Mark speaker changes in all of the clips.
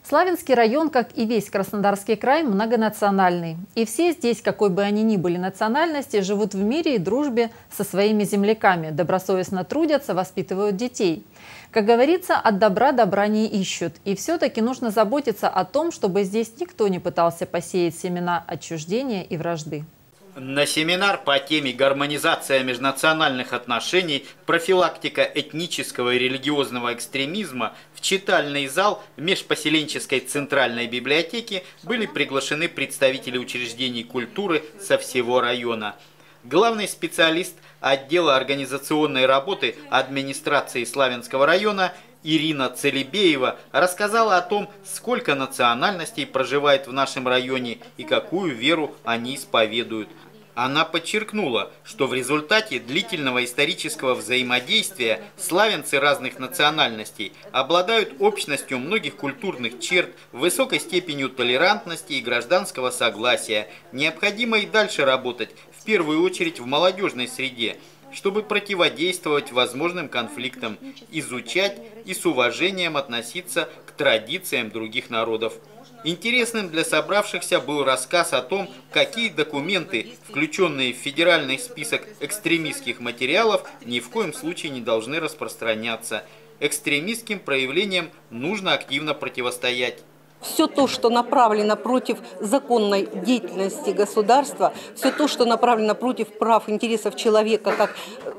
Speaker 1: Славянский район, как и весь Краснодарский край, многонациональный. И все здесь, какой бы они ни были национальности, живут в мире и дружбе со своими земляками, добросовестно трудятся, воспитывают детей. Как говорится, от добра добра не ищут. И все-таки нужно заботиться о том, чтобы здесь никто не пытался посеять семена отчуждения и вражды.
Speaker 2: На семинар по теме «Гармонизация межнациональных отношений, профилактика этнического и религиозного экстремизма» в читальный зал межпоселенческой центральной библиотеки были приглашены представители учреждений культуры со всего района. Главный специалист отдела организационной работы администрации Славянского района Ирина Целебеева рассказала о том, сколько национальностей проживает в нашем районе и какую веру они исповедуют. Она подчеркнула, что в результате длительного исторического взаимодействия славянцы разных национальностей обладают общностью многих культурных черт, высокой степенью толерантности и гражданского согласия. Необходимо и дальше работать, в первую очередь в молодежной среде, чтобы противодействовать возможным конфликтам, изучать и с уважением относиться к традициям других народов. Интересным для собравшихся был рассказ о том, какие документы, включенные в федеральный список экстремистских материалов, ни в коем случае не должны распространяться. Экстремистским проявлениям нужно активно противостоять.
Speaker 3: Все то, что направлено против законной деятельности государства, все то, что направлено против прав, интересов человека, как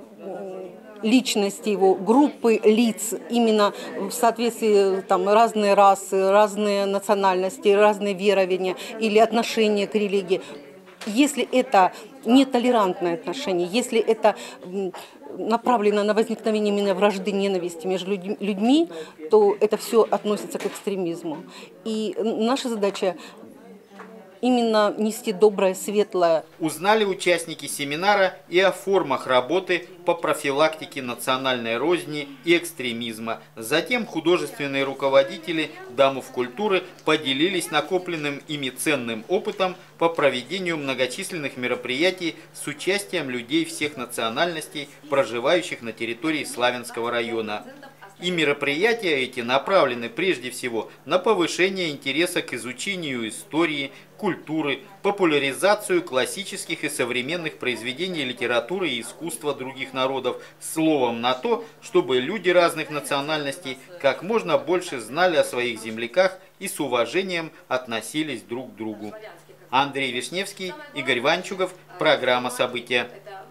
Speaker 3: личности его, группы лиц, именно в соответствии там разные расы, разные национальности, разные верования или отношения к религии. Если это нетолерантное отношение, если это направлено на возникновение именно вражды, ненависти между людьми, то это все относится к экстремизму. И наша задача именно нести доброе, светлое.
Speaker 2: Узнали участники семинара и о формах работы по профилактике национальной розни и экстремизма. Затем художественные руководители домов культуры поделились накопленным ими ценным опытом по проведению многочисленных мероприятий с участием людей всех национальностей, проживающих на территории Славянского района. И мероприятия эти направлены прежде всего на повышение интереса к изучению истории, культуры, популяризацию классических и современных произведений литературы и искусства других народов, словом на то, чтобы люди разных национальностей как можно больше знали о своих земляках и с уважением относились друг к другу. Андрей Вишневский, Игорь Ванчугов, программа «События».